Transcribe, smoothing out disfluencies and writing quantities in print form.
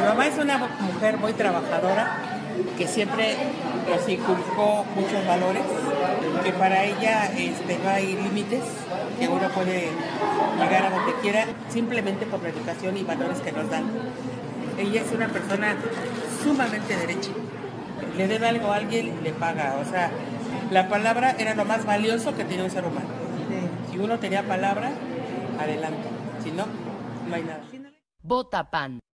Mi mamá es una mujer muy trabajadora que siempre nos inculcó muchos valores, que para ella no hay límites, que uno puede llegar a donde quiera simplemente por la educación y valores que nos dan. Ella es una persona sumamente derecha. Le debe algo a alguien, le paga. O sea, la palabra era lo más valioso que tenía un ser humano. Si uno tenía palabra, adelante. Si no, no hay nada. Vota PAN.